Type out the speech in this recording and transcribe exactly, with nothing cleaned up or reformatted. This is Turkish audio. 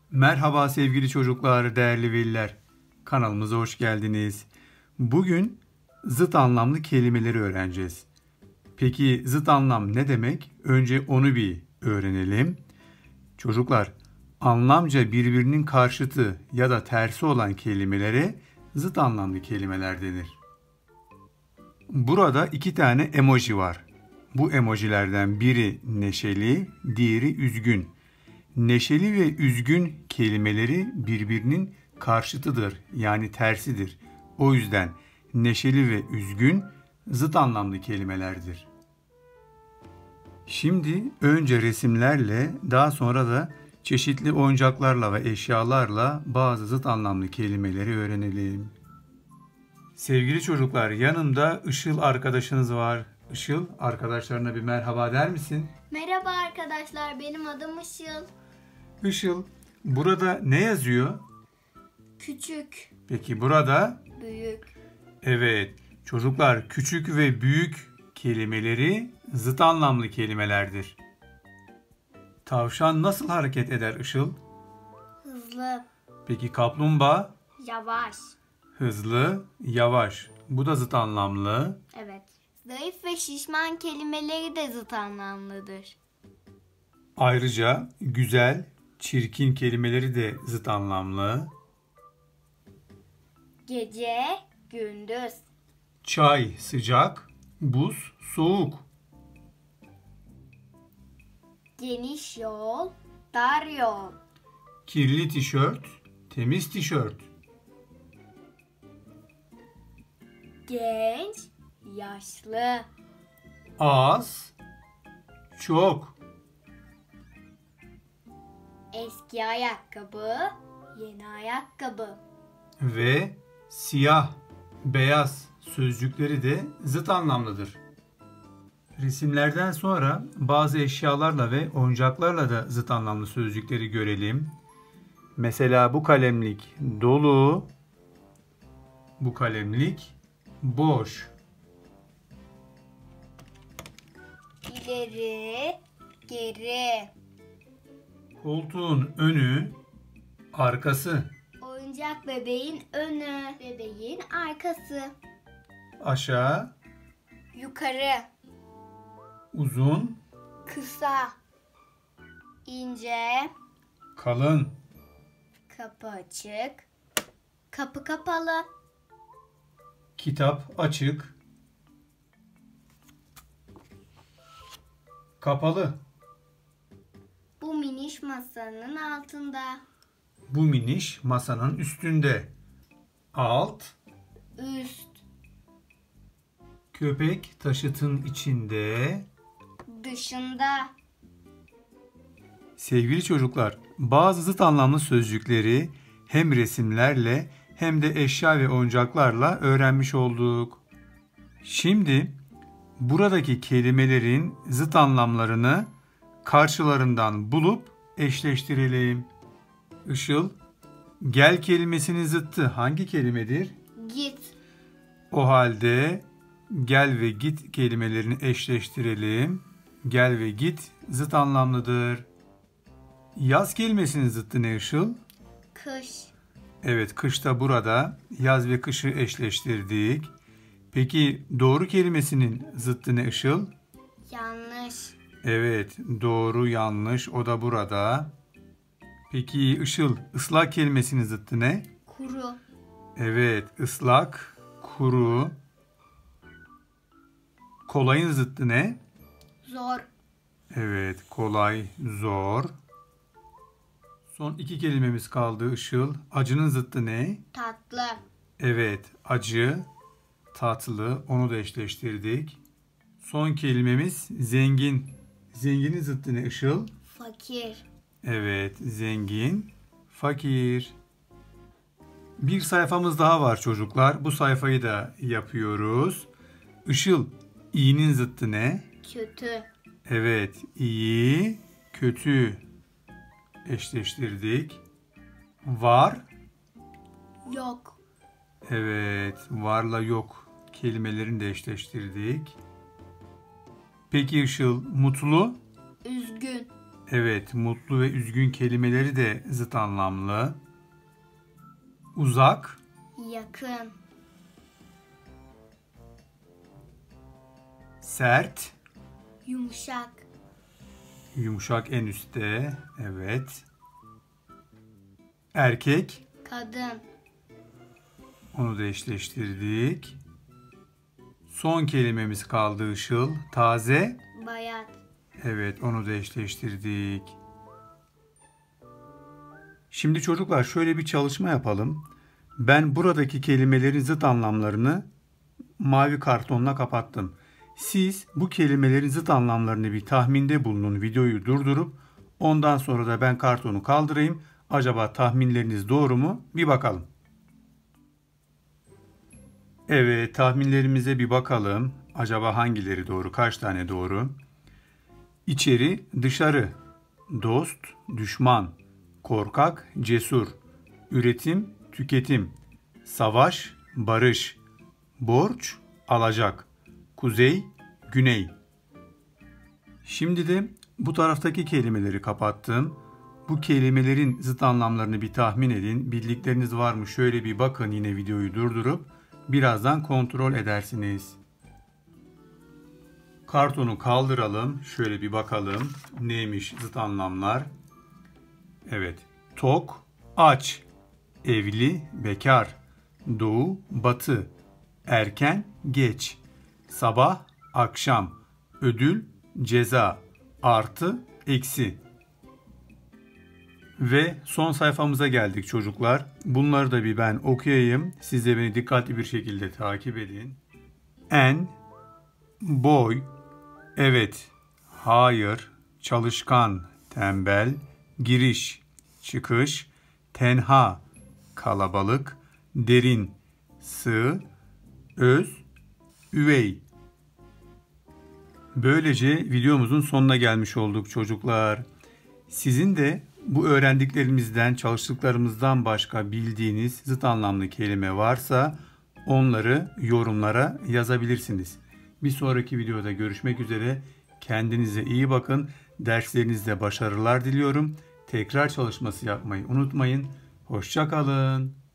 Merhaba sevgili çocuklar, değerli veliler. Kanalımıza hoş geldiniz. Bugün zıt anlamlı kelimeleri öğreneceğiz. Peki zıt anlam ne demek? Önce onu bir öğrenelim. Çocuklar, anlamca birbirinin karşıtı ya da tersi olan kelimelere zıt anlamlı kelimeler denir. Burada iki tane emoji var. Bu emojilerden biri neşeli, diğeri üzgün. Neşeli ve üzgün kelimeleri birbirinin karşıtıdır, yani tersidir. O yüzden neşeli ve üzgün zıt anlamlı kelimelerdir. Şimdi önce resimlerle, daha sonra da çeşitli oyuncaklarla ve eşyalarla bazı zıt anlamlı kelimeleri öğrenelim. Sevgili çocuklar, yanımda Işıl arkadaşınız var. Işıl, arkadaşlarına bir merhaba der misin? Merhaba arkadaşlar, benim adım Işıl. Işıl, burada ne yazıyor? Küçük. Peki burada? Büyük. Evet, çocuklar, küçük ve büyük kelimeleri zıt anlamlı kelimelerdir. Tavşan nasıl hareket eder Işıl? Hızlı. Peki kaplumbağa? Yavaş. Hızlı, yavaş. Bu da zıt anlamlı. Evet. Zayıf ve şişman kelimeleri de zıt anlamlıdır. Ayrıca güzel, çirkin kelimeleri de zıt anlamlı. Gece, gündüz. Çay sıcak, buz soğuk. Geniş yol, dar yol. Kirli tişört, temiz tişört. Genç, yaşlı. Az, çok. Eski ayakkabı, yeni ayakkabı. Ve siyah, beyaz sözcükleri de zıt anlamlıdır. Resimlerden sonra bazı eşyalarla ve oyuncaklarla da zıt anlamlı sözcükleri görelim. Mesela bu kalemlik dolu, bu kalemlik boş. İleri, geri. Koltuğun önü, arkası. Oyuncak bebeğin önü, bebeğin arkası. Aşağı, Yukarı, uzun, kısa, ince, kalın. kapı açık, kapı kapalı. Kitap açık, kapalı. Bu miniş masanın altında. Bu miniş masanın üstünde. Alt, Üst, köpek taşıtın içinde. dışında. Sevgili çocuklar, bazı zıt anlamlı sözcükleri hem resimlerle hem de eşya ve oyuncaklarla öğrenmiş olduk. Şimdi buradaki kelimelerin zıt anlamlarını karşılarından bulup eşleştirelim. Işıl, gel kelimesinin zıttı hangi kelimedir? Git, O halde gel ve git kelimelerini eşleştirelim. Gel ve git zıt anlamlıdır. Yaz kelimesinin zıttı ne Işıl? kış, Evet, kış da burada. Yaz ve kışı eşleştirdik. Peki doğru kelimesinin zıttı ne Işıl? yanlış, Evet, doğru yanlış o da burada. Peki Işıl, ıslak kelimesinin zıttı ne? kuru, Evet, ıslak, kuru. Kolayın zıttı ne? zor, Evet, kolay, zor. Son iki kelimemiz kaldı Işıl. Acının zıttı ne? tatlı, Evet, acı, tatlı. Onu da eşleştirdik. Son kelimemiz zengin. Zenginin zıttı ne Işıl? fakir. Evet, zengin, fakir. Bir sayfamız daha var çocuklar. Bu sayfayı da yapıyoruz. Işıl, iyinin zıttı ne? Kötü, Evet, iyi, kötü eşleştirdik. Var, yok, evet, varla yok kelimelerini de eşleştirdik. Peki Işıl, mutlu? üzgün, Evet, mutlu ve üzgün kelimeleri de zıt anlamlı. Uzak, yakın, sert, yumuşak, yumuşak en üstte. Evet. Erkek, kadın, onu da eşleştirdik. Son kelimemiz kaldı Işıl. Taze, bayat, evet, onu da eşleştirdik. Şimdi çocuklar şöyle bir çalışma yapalım. Ben buradaki kelimelerin zıt anlamlarını mavi kartonla kapattım. Siz bu kelimelerin zıt anlamlarını bir tahminde bulunun, videoyu durdurup ondan sonra da ben kartonu kaldırayım. Acaba tahminleriniz doğru mu? Bir bakalım. Evet, tahminlerimize bir bakalım. Acaba hangileri doğru? Kaç tane doğru? İçeri, dışarı. Dost, düşman. Korkak, cesur. Üretim, tüketim. Savaş, barış. Borç, alacak. Kuzey, güney. Şimdi de bu taraftaki kelimeleri kapattım. Bu kelimelerin zıt anlamlarını bir tahmin edin. Bildikleriniz var mı? Şöyle bir bakın, yine videoyu durdurup birazdan kontrol edersiniz. Kartonu kaldıralım. Şöyle bir bakalım. Neymiş zıt anlamlar? Evet. Tok, aç. Evli, bekar. Doğu, batı. Erken, geç. Sabah, akşam. Ödül, ceza. Artı, eksi. Ve son sayfamıza geldik çocuklar. Bunları da bir ben okuyayım. Siz de beni dikkatli bir şekilde takip edin. En, boy, evet, hayır, çalışkan, tembel, giriş, çıkış, tenha, kalabalık, derin, sığ, öz, üvey. Böylece videomuzun sonuna gelmiş olduk çocuklar. Sizin de bu öğrendiklerimizden, çalıştıklarımızdan başka bildiğiniz zıt anlamlı kelime varsa onları yorumlara yazabilirsiniz. Bir sonraki videoda görüşmek üzere. Kendinize iyi bakın. Derslerinizde başarılar diliyorum. Tekrar çalışması yapmayı unutmayın. Hoşça kalın.